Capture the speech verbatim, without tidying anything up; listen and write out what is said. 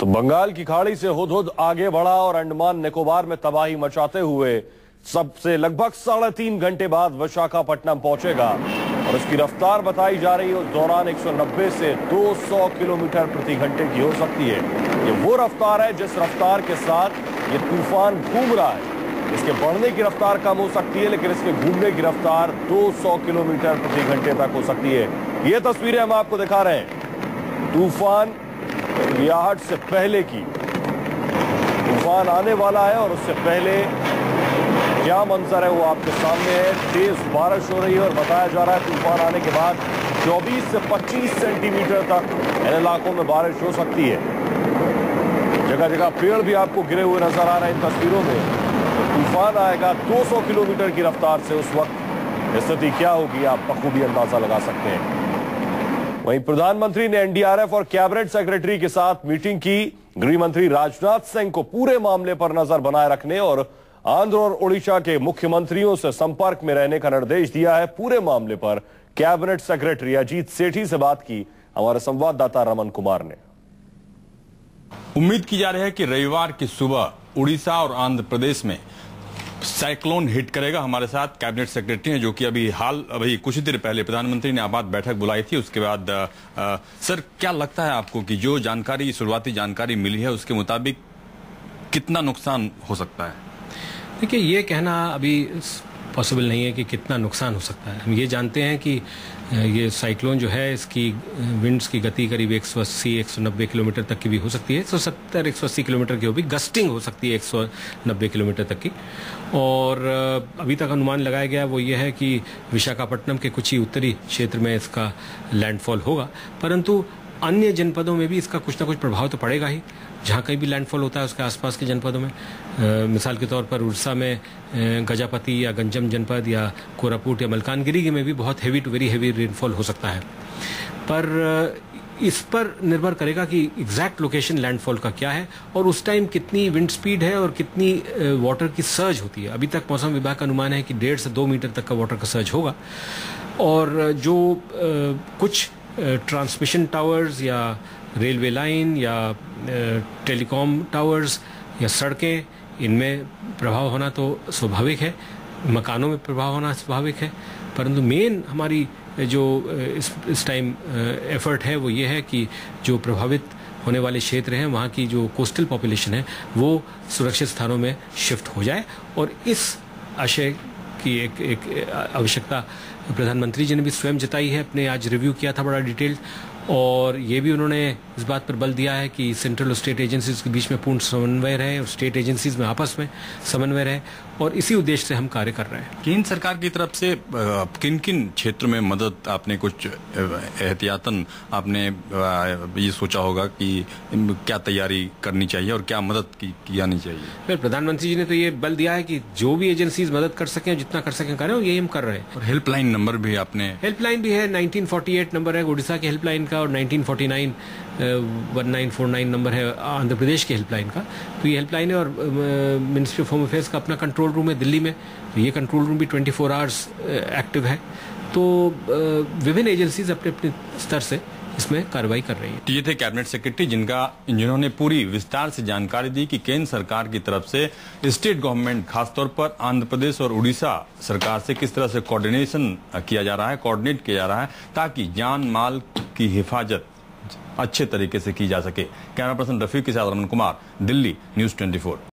तो बंगाल की खाड़ी से हुदहुद आगे बढ़ा और अंडमान निकोबार में तबाही मचाते हुए सबसे लगभग साढ़े तीन घंटे बाद विशाखापट्टनम पहुंचेगा और इसकी रफ्तार बताई जा रही है उस दौरान एक सौ नब्बे से दो सौ किलोमीटर प्रति घंटे की हो सकती है। ये वो रफ्तार है जिस रफ्तार के साथ ये तूफान घूम रहा है। इसके बढ़ने की रफ्तार कम हो सकती है लेकिन इसके घूमने की रफ्तार दो सौ किलोमीटर प्रति घंटे तक हो सकती है। ये तस्वीरें हम आपको दिखा रहे हैं तूफान रियाहट से पहले की। तूफान आने वाला है और उससे पहले क्या मंजर है वो आपके सामने है। तेज बारिश हो रही है और बताया जा रहा है तूफान आने के बाद चौबीस से पच्चीस सेंटीमीटर तक इन इलाकों में बारिश हो सकती है। जगह जगह पेड़ भी आपको गिरे हुए नजर आ रहे हैं इन तस्वीरों में। तो तूफान आएगा दो सौ किलोमीटर की रफ्तार से, उस वक्त स्थिति क्या होगी आप बखूबी अंदाजा लगा सकते हैं। वहीं प्रधानमंत्री ने एनडीआरएफ और कैबिनेट सेक्रेटरी के साथ मीटिंग की। गृह मंत्री राजनाथ सिंह को पूरे मामले पर नजर बनाए रखने और आंध्र और ओडिशा के मुख्यमंत्रियों से संपर्क में रहने का निर्देश दिया है। पूरे मामले पर कैबिनेट सेक्रेटरी अजीत सेठी से बात की हमारे संवाददाता रमन कुमार ने। उम्मीद की जा रही है कि रविवार की सुबह उड़ीसा और आंध्र प्रदेश में साइक्लोन हिट करेगा। हमारे साथ कैबिनेट सेक्रेटरी हैं जो कि अभी हाल अभी कुछ ही देर पहले प्रधानमंत्री ने आपात बैठक बुलाई थी। उसके बाद आ, आ, सर क्या लगता है आपको कि जो जानकारी शुरुआती जानकारी मिली है उसके मुताबिक कितना नुकसान हो सकता है? देखिए, ये कहना अभी पॉसिबल नहीं है कि कितना नुकसान हो सकता है। हम ये जानते हैं कि ये साइक्लोन जो है इसकी विंड्स की गति करीब एक सौ अस्सी एक सौ नब्बे किलोमीटर तक की भी हो सकती है। एक सौ सत्तर एक सौ अस्सी किलोमीटर की हो भी, गस्टिंग हो सकती है एक सौ नब्बे किलोमीटर तक की। और अभी तक अनुमान लगाया गया वो ये है कि विशाखापट्टनम के कुछ ही उत्तरी क्षेत्र में इसका लैंडफॉल होगा, परंतु अन्य जनपदों में भी इसका कुछ ना कुछ प्रभाव तो पड़ेगा ही। जहाँ कहीं भी लैंडफॉल होता है उसके आसपास के जनपदों में, आ, मिसाल के तौर पर उड़ीसा में गजापति या गंजम जनपद या कोरापुट या मलकानगिरी में भी बहुत heavy to very heavy rainfall हो सकता है। पर इस पर निर्भर करेगा कि एग्जैक्ट लोकेशन लैंडफॉल का क्या है और उस टाइम कितनी विंड स्पीड है और कितनी वाटर की सर्ज होती है। अभी तक मौसम विभाग का अनुमान है कि डेढ़ से दो मीटर तक का वाटर का सर्ज होगा। और जो आ, कुछ ट्रांसमिशन टावर्स या रेलवे लाइन या टेलीकॉम टावर्स या सड़कें, इनमें प्रभाव होना तो स्वाभाविक है, मकानों में प्रभाव होना स्वाभाविक है, परंतु मेन हमारी जो इस इस टाइम एफर्ट है वो ये है कि जो प्रभावित होने वाले क्षेत्र हैं वहाँ की जो कोस्टल पॉपुलेशन है वो सुरक्षित स्थानों में शिफ्ट हो जाए। और इस आशय की एक एक आवश्यकता प्रधानमंत्री जी ने भी स्वयं जताई है। अपने आज रिव्यू किया था बड़ा डिटेल्ड, और ये भी उन्होंने इस बात पर बल दिया है कि सेंट्रल और स्टेट एजेंसीज के बीच में पूर्ण समन्वय रहे और स्टेट एजेंसीज में आपस में समन्वय रहे, और इसी उद्देश्य से हम कार्य कर रहे हैं। केंद्र सरकार की तरफ से किन किन क्षेत्रों में मदद आपने कुछ एहतियातन आपने ये सोचा होगा कि क्या तैयारी करनी चाहिए और क्या मदद की, की जानी चाहिए? फिर प्रधानमंत्री जी ने तो ये बल दिया है कि जो भी एजेंसीज मदद कर सकें, जितना कर सकें करें, और यही हम कर रहे हैं। और हेल्पलाइन नंबर भी आपने? हेल्पलाइन भी है, नाइनटीन फोर्टी एट नंबर है उड़ीसा के हेल्पलाइन का और nineteen forty nine one nine four nine number है आंध्र प्रदेश के हेल्पलाइन का। तो ये हेल्पलाइन है और मिनिस्ट्री ऑफ होम अफेयर्स का अपना कंट्रोल रूम है दिल्ली में। तो ये कंट्रोल रूम भी ट्वेंटी फोर आवर्स एक्टिव है। तो विभिन्न एजेंसीज अपने अपने स्तर से इसमें कार्रवाई कर रही है। ये थे कैबिनेट सेक्रेटरी जिनका जिन्होंने पूरी विस्तार से जानकारी दी कि केंद्र सरकार की तरफ से स्टेट गवर्नमेंट खासतौर पर आंध्र प्रदेश और उड़ीसा सरकार से किस तरह से कोऑर्डिनेशन किया जा रहा है, कोऑर्डिनेट किया जा रहा है ताकि जान माल की हिफाजत अच्छे तरीके से की जा सके। कैमरा पर्सन रफीक के साथ Raman Kumar, Delhi, news twenty four.